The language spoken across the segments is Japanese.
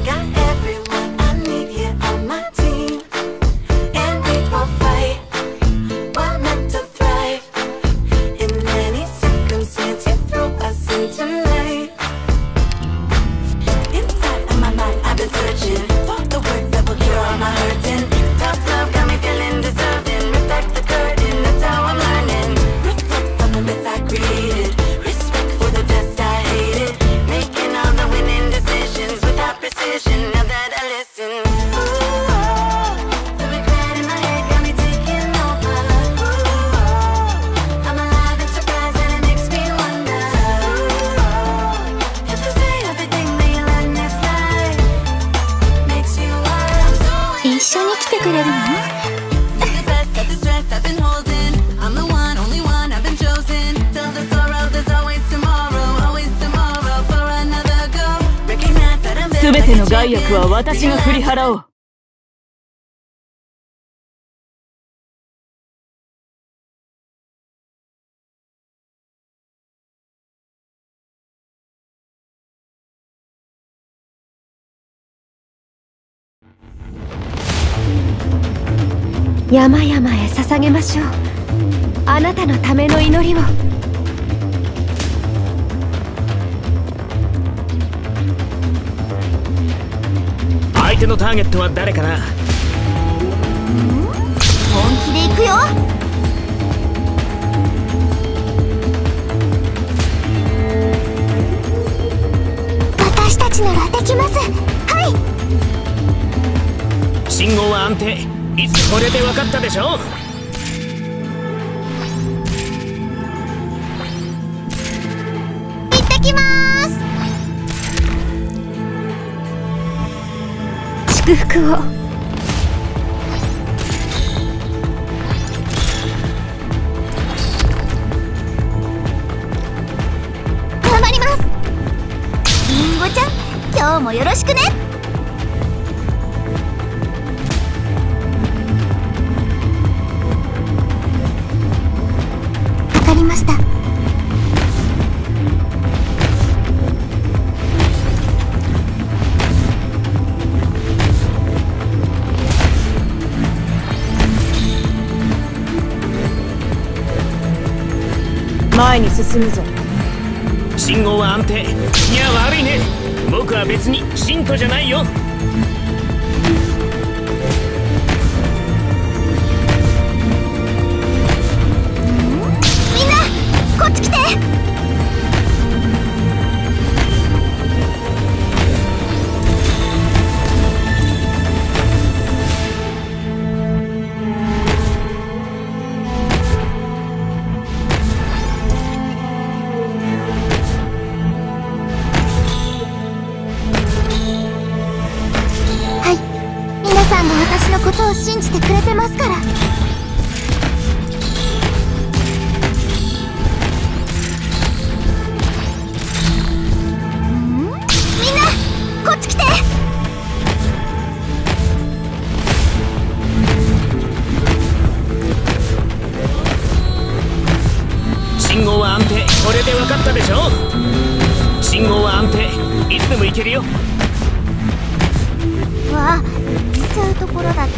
got everyone I need here on my team, and we will fight. We're meant to thrive in any circumstance you throw us in tonight. Inside of my mind, I've been searching for the words that will cure all my hurting. Tough love got me feeling deserving. Respect the curtain, that's how I'm learning. Reflect on the myth I created. Respect for the test I hated. Making all the winning decisions without precision. Now that I listen, the regret in my head got me taking over. I'm alive and surprised and it makes me wonder if you say everything that you learn this life makes you wild. 一緒に来てくれるの？ The best of the stress I've been holding. I'm the one, only one I've been chosen. Till the sorrow, there's always tomorrow for another go. Recognize that I'm すべての害悪は私が振り払おう。 山々へ捧げましょう。あなたのための祈りを。 相手のターゲットは誰かな？ 本気で行くよ。私たちならできます。はい。 信号は安定。いつこれで分かったでしょ？ 行ってきます。祝福を。頑張ります。りんごちゃん、今日もよろしくね。わかりました。 前に進むぞ。 信号は安定。いや悪いね、僕は別に信徒じゃないよ。 みんなこっち来て。皆さんも私のことを信じてくれてますから。みんなこっち来て。 信号は安定。これで分かったでしょ？信号は安定。いつでも行けるよ。 わあ、見ちゃうところだった。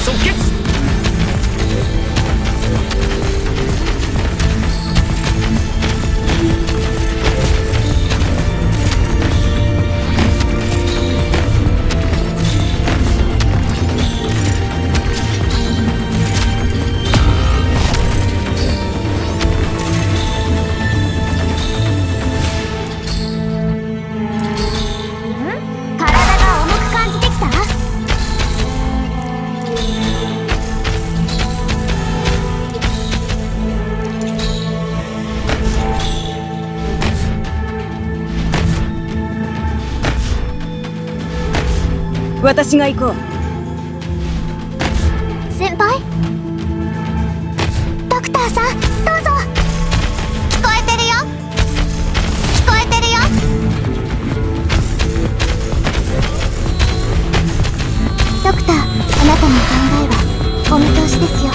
即決。 私が行こう。 先輩、ドクターさん、どうぞ。聞こえてるよ、聞こえてるよ。ドクター、あなたの考えはお見通しですよ。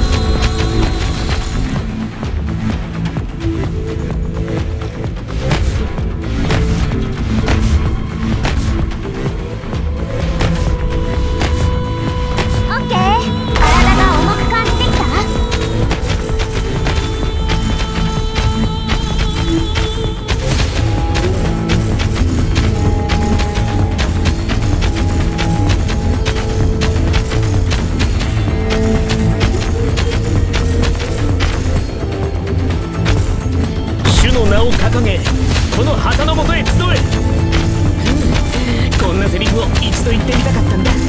を掲げこの旗の元へ集え。こんなセリフを一度言ってみたかったんだ。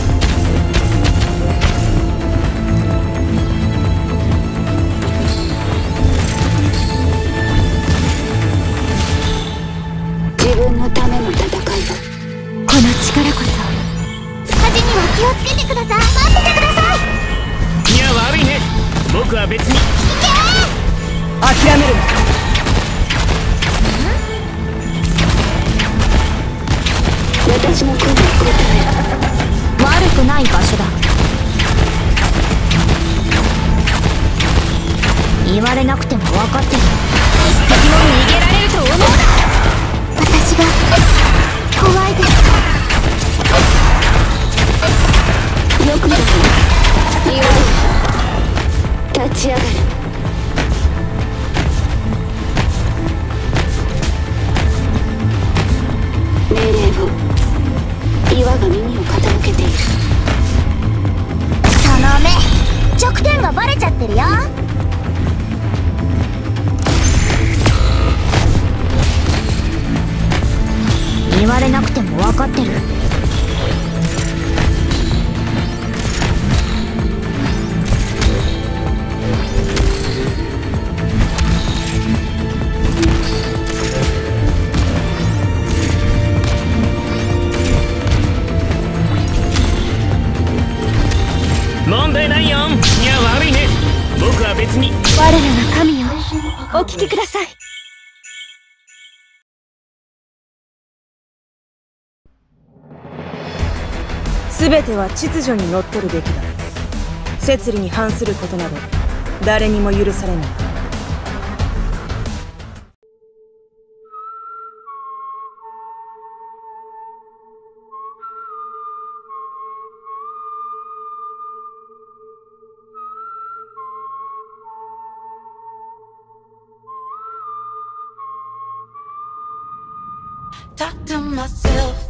自分のための戦いだ。 この力こそ。恥には気をつけてください。待っててください。 いや悪いね、僕は別に。 諦めるな。 私も来る答え。 悪くない場所だ。言われなくても分かってる。敵も逃げられると思うな。私が怖いです。 よくだね。言われ立ち上がる。命令を。岩が耳を傾けている。 その目、弱点がバレちゃってるよ。言われなくても分かってる。 問題ないよ。いや悪いね、僕は別に。 我らが神よ、お聞きください。 全ては秩序にのっとるべきだ。摂理に反することなど誰にも許されない。 Talk to myself.